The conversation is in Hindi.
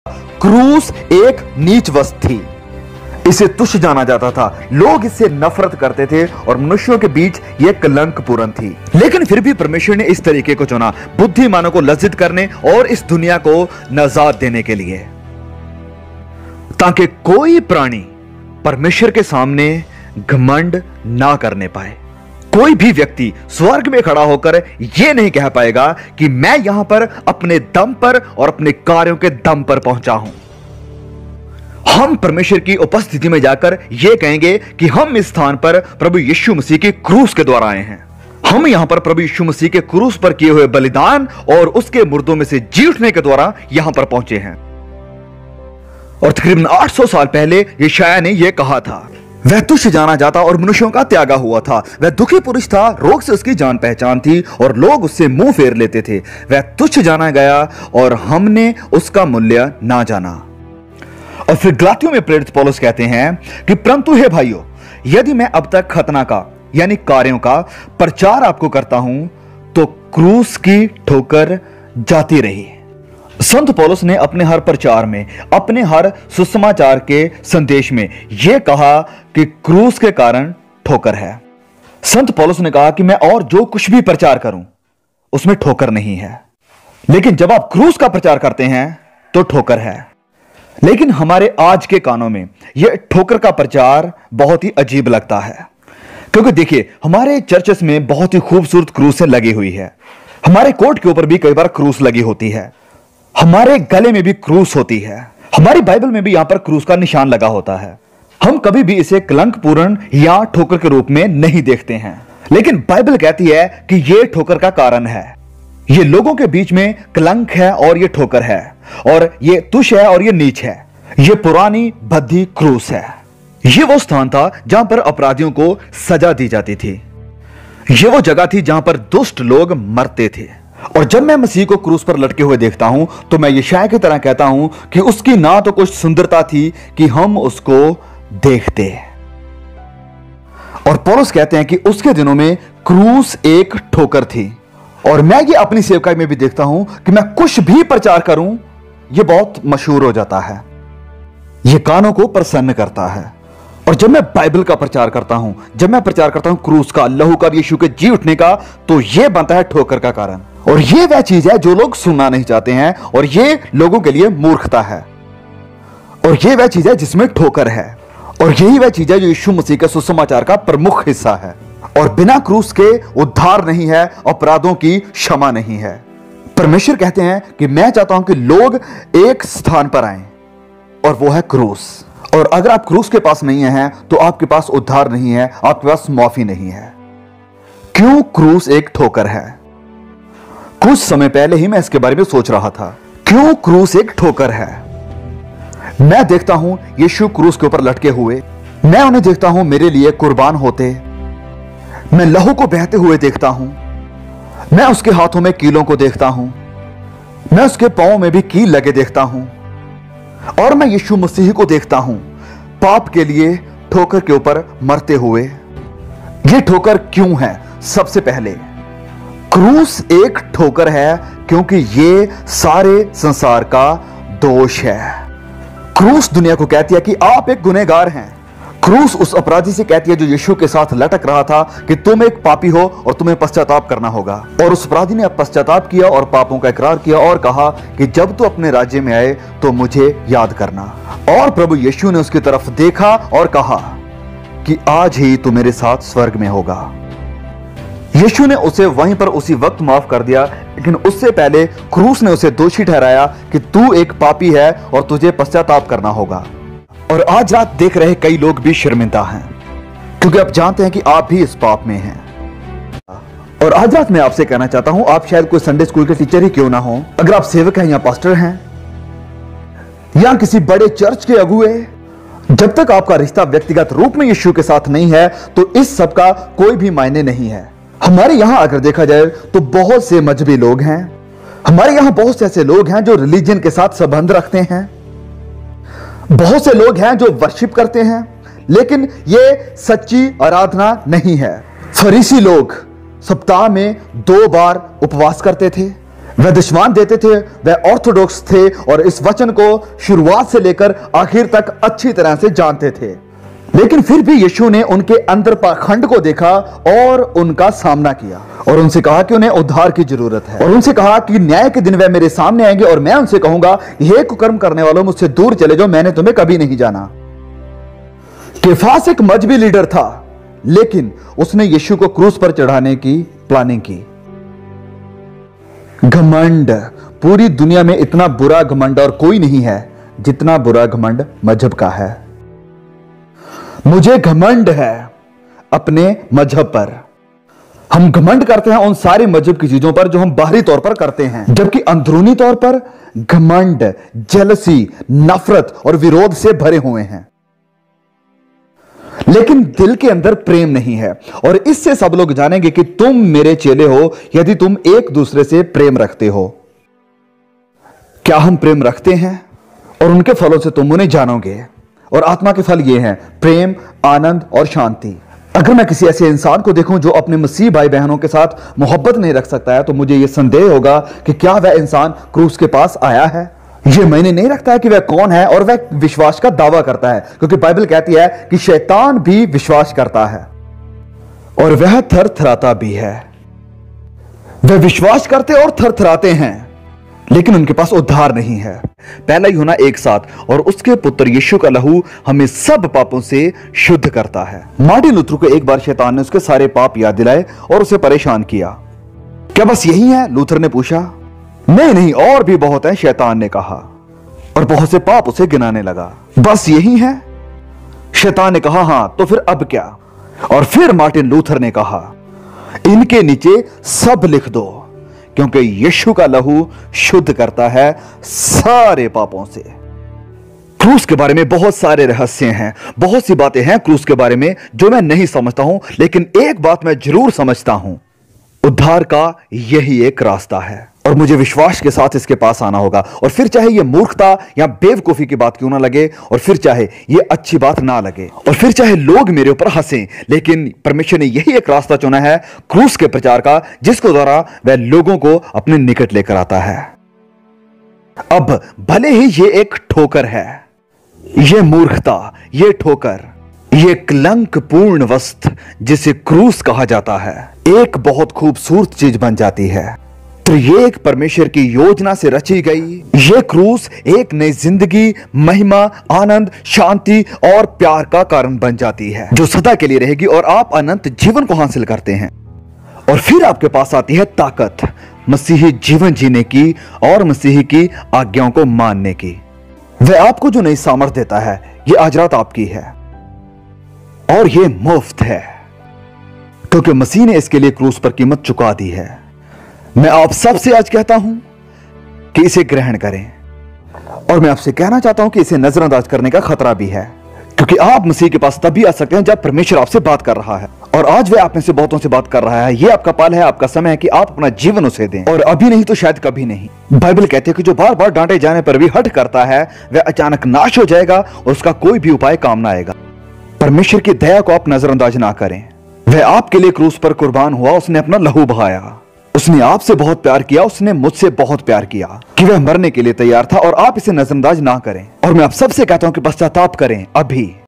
क्रूस एक नीच वस्तु थी, इसे तुच्छ जाना जाता था, लोग इससे नफरत करते थे और मनुष्यों के बीच यह कलंकपूर्ण थी। लेकिन फिर भी परमेश्वर ने इस तरीके को चुना, बुद्धिमानों को लज्जित करने और इस दुनिया को नजात देने के लिए, ताकि कोई प्राणी परमेश्वर के सामने घमंड ना करने पाए। कोई भी व्यक्ति स्वर्ग में खड़ा होकर यह नहीं कह पाएगा कि मैं यहां पर अपने दम पर और अपने कार्यों के दम पर पहुंचा हूं। हम परमेश्वर की उपस्थिति में जाकर यह कहेंगे कि हम इस स्थान पर प्रभु यीशु मसीह के क्रूस के द्वारा आए हैं। हम यहां पर प्रभु यीशु मसीह के क्रूस पर किए हुए बलिदान और उसके मुर्दों में से जी उठने के द्वारा यहां पर पहुंचे हैं। और तकरीबन 800 साल पहले यशायाह ने यह कहा था, वह तुच्छ जाना जाता और मनुष्यों का त्यागा हुआ था, वह दुखी पुरुष था, रोग से उसकी जान पहचान थी और लोग उससे मुंह फेर लेते थे। वह तुच्छ जाना गया और हमने उसका मूल्य ना जाना। और फिर गलातियों में प्रेरित पौलुस कहते हैं कि परंतु हे भाइयों, यदि मैं अब तक खतना का यानी कार्यों का प्रचार आपको करता हूं तो क्रूस की ठोकर जाती रही। संत पौलुस ने अपने हर प्रचार में, अपने हर सुसमाचार के संदेश में यह कहा कि क्रूस के कारण ठोकर है। संत पौलुस ने कहा कि मैं और जो कुछ भी प्रचार करूं उसमें ठोकर नहीं है, लेकिन जब आप क्रूस का प्रचार करते हैं तो ठोकर है। लेकिन हमारे आज के कानों में यह ठोकर का प्रचार बहुत ही अजीब लगता है, क्योंकि देखिए हमारे चर्चेस में बहुत ही खूबसूरत क्रूसें लगी हुई है, हमारे कोट के ऊपर भी कई बार क्रूस लगी होती है, हमारे गले में भी क्रूस होती है, हमारी बाइबल में भी यहां पर क्रूस का निशान लगा होता है। हम कभी भी इसे कलंकपूर्ण या ठोकर के रूप में नहीं देखते हैं, लेकिन बाइबल कहती है कि यह ठोकर का कारण है, यह लोगों के बीच में कलंक है और यह ठोकर है, और यह तुच्छ है और यह नीच है। यह पुरानी भद्दी क्रूस है। यह वो स्थान था जहां पर अपराधियों को सजा दी जाती थी। यह वो जगह थी जहां पर दुष्ट लोग मरते थे। और जब मैं मसीह को क्रूस पर लटके हुए देखता हूं तो मैं यशायाह की तरह कहता हूं कि उसकी ना तो कुछ सुंदरता थी कि हम उसको देखते। और पौलुस कहते हैं कि उसके दिनों में क्रूस एक ठोकर थी। और मैं ये अपनी सेवकाई में भी देखता हूं कि मैं कुछ भी प्रचार करूं यह बहुत मशहूर हो जाता है, यह कानों को प्रसन्न करता है। और जब मैं बाइबल का प्रचार करता हूं, जब मैं प्रचार करता हूं क्रूस का, लहू का, यीशु के जी उठने का, तो यह बनता है ठोकर का कारण। और यह वह चीज है जो लोग सुनना नहीं चाहते हैं, और यह लोगों के लिए मूर्खता है। और यह वह चीज है जिसमें ठोकर है, और यही वह चीज है जो यीशु मसीह के सुसमाचार का प्रमुख हिस्सा है। और बिना क्रूस के उद्धार नहीं है, अपराधों की क्षमा नहीं है। परमेश्वर कहते हैं कि मैं चाहता हूं कि लोग एक स्थान पर आएं, और वो है क्रूस। और अगर आप क्रूस के पास नहीं हैं तो आपके पास उद्धार नहीं है, आपके पास माफी नहीं है। क्यों क्रूस एक ठोकर है? कुछ समय पहले ही मैं इसके बारे में सोच रहा था, क्यों क्रूस एक ठोकर है। मैं देखता हूं यीशु क्रूस के ऊपर लटके हुए, मैं उन्हें देखता हूं मेरे लिए कुर्बान होते, मैं लहू को बहते हुए देखता हूं, मैं उसके हाथों में कीलों को देखता हूं, मैं उसके पांवों में भी कील लगे देखता हूं, और मैं यीशु मसीह को देखता हूं पाप के लिए ठोकर के ऊपर मरते हुए। यह ठोकर क्यों है? सबसे पहले क्रूस एक ठोकर है क्योंकि यह सारे संसार का दोष है। क्रूस दुनिया को कहती है कि आप एक गुनहगार हैं। क्रूस उस अपराधी से कहती है जो यीशु के साथ लटक रहा था कि तुम एक पापी हो और तुम्हें पश्चाताप करना होगा। और उस अपराधी ने पश्चाताप किया और पापों का इकरार किया और कहा कि जब तू अपने राज्य में आए तो मुझे याद करना। और प्रभु यीशु ने उसकी तरफ देखा और कहा कि आज ही तू मेरे साथ स्वर्ग में होगा। यीशु ने उसे वहीं पर उसी वक्त माफ कर दिया, लेकिन उससे पहले क्रूस ने उसे दोषी ठहराया कि तू एक पापी है और तुझे पश्चाताप करना होगा। और आज रात देख रहे कई लोग भी शर्मिंदा हैं, क्योंकि आप जानते हैं कि आप भी इस पाप में हैं। और आज रात मैं आपसे कहना चाहता हूं, आप शायद कोई संडे स्कूल के टीचर ही क्यों ना हो, अगर आप सेवक हैं या पास्टर हैं या किसी बड़े चर्च के अगुए, जब तक आपका रिश्ता व्यक्तिगत रूप में यीशु के साथ नहीं है तो इस सब का कोई भी मायने नहीं है। हमारे यहां अगर देखा जाए तो बहुत से मजहबी लोग हैं, हमारे यहां बहुत से ऐसे लोग हैं जो रिलीजन के साथ संबंध रखते हैं, बहुत से लोग हैं जो वर्शिप करते हैं, लेकिन यह सच्ची आराधना नहीं है। फरीसी लोग सप्ताह में 2 बार उपवास करते थे, वह दशवान देते थे, वह ऑर्थोडॉक्स थे और इस वचन को शुरुआत से लेकर आखिर तक अच्छी तरह से जानते थे। लेकिन फिर भी यीशु ने उनके अंदर पाखंड को देखा और उनका सामना किया और उनसे कहा कि उन्हें उद्धार की जरूरत है, और उनसे कहा कि न्याय के दिन वह मेरे सामने आएंगे और मैं उनसे कहूंगा, हे कुकर्म करने वालों, मुझसे दूर चले जाओ, मैंने तुम्हें कभी नहीं जाना। केफास एक मजहबी लीडर था, लेकिन उसने यीशु को क्रूस पर चढ़ाने की प्लानिंग की। घमंड, पूरी दुनिया में इतना बुरा घमंड और कोई नहीं है जितना बुरा घमंड मजहब का है। मुझे घमंड है अपने मजहब पर। हम घमंड करते हैं उन सारी मजहब की चीजों पर जो हम बाहरी तौर पर करते हैं, जबकि अंदरूनी तौर पर घमंड, जेलसी, नफरत और विरोध से भरे हुए हैं। लेकिन दिल के अंदर प्रेम नहीं है, और इससे सब लोग जानेंगे कि तुम मेरे चेले हो यदि तुम एक दूसरे से प्रेम रखते हो। क्या हम प्रेम रखते हैं? और उनके फलों से तुम उन्हें जानोगे। और आत्मा के फल ये हैं, प्रेम, आनंद और शांति। अगर मैं किसी ऐसे इंसान को देखूं जो अपने मसीह भाई बहनों के साथ मोहब्बत नहीं रख सकता है, तो मुझे यह संदेह होगा कि क्या वह इंसान क्रूस के पास आया है। यह मैंने नहीं रखता है कि वह कौन है और वह विश्वास का दावा करता है, क्योंकि बाइबल कहती है कि शैतान भी विश्वास करता है और वह थरथराता भी है। वह विश्वास करते और थरथराते हैं, लेकिन उनके पास उद्धार नहीं है। पहला यूहन्ना 1:7, और उसके पुत्र यीशु का लहू हमें सब पापों से शुद्ध करता है। मार्टिन लूथर को एक बार शैतान ने उसके सारे पाप याद दिलाए और उसे परेशान किया। क्या बस यही है? लूथर ने पूछा। नहीं, और भी बहुत है, शैतान ने कहा, और बहुत से पाप उसे गिनाने लगा। बस यही है? शैतान ने कहा, हां, तो फिर अब क्या? और फिर मार्टिन लूथर ने कहा, इनके नीचे सब लिख दो, क्योंकि यीशु का लहू शुद्ध करता है सारे पापों से। क्रूस के बारे में बहुत सारे रहस्य हैं, बहुत सी बातें हैं क्रूस के बारे में जो मैं नहीं समझता हूं, लेकिन एक बात मैं जरूर समझता हूं, उद्धार का यही एक रास्ता है और मुझे विश्वास के साथ इसके पास आना होगा। और फिर चाहे यह मूर्खता या बेवकूफी की बात क्यों ना लगे, और फिर चाहे यह अच्छी बात ना लगे, और फिर चाहे लोग मेरे ऊपर हंसें, लेकिन परमेश्वर ने यही एक रास्ता चुना है क्रूस के प्रचार का, जिसको द्वारा वह लोगों को अपने निकट लेकर आता है। अब भले ही यह एक ठोकर है, यह मूर्खता, यह ठोकर, यह कलंकपूर्ण वस्त्र जिसे क्रूस कहा जाता है, एक बहुत खूबसूरत चीज बन जाती है। तो ये एक परमेश्वर की योजना से रची गई ये क्रूस एक नई जिंदगी, महिमा, आनंद, शांति और प्यार का कारण बन जाती है, जो सदा के लिए रहेगी, और आप अनंत जीवन को हासिल करते हैं। और फिर आपके पास आती है ताकत मसीही जीवन जीने की और मसीही की आज्ञाओं को मानने की। वह आपको जो नई सामर्थ देता है, ये आज रात आपकी है और ये मुफ्त है, क्योंकि मसीह ने इसके लिए क्रूस पर कीमत चुका दी है। मैं आप सबसे आज कहता हूं कि इसे ग्रहण करें, और मैं आपसे कहना चाहता हूं कि इसे नजरअंदाज करने का खतरा भी है, क्योंकि आप मसीह के पास तभी आ सकते हैं जब परमेश्वर आपसे बात कर रहा है, और आज वह आप में से बहुतों से बात कर रहा है। यह आपका पल है, आपका समय है कि आप अपना जीवन उसे दें, और अभी नहीं तो शायद कभी नहीं। बाइबल कहती है कि जो बार बार डांटे जाने पर भी हट करता है, वह अचानक नाश हो जाएगा और उसका कोई भी उपाय काम ना आएगा। परमेश्वर की दया को आप नजरअंदाज ना करें। वह आपके लिए क्रूस पर कुर्बान हुआ, उसने अपना लहू बहाया, उसने आपसे बहुत प्यार किया, उसने मुझसे बहुत प्यार किया कि वह मरने के लिए तैयार था, और आप इसे नजरअंदाज ना करें। और मैं आप सबसे कहता हूं कि पश्चाताप करें अभी।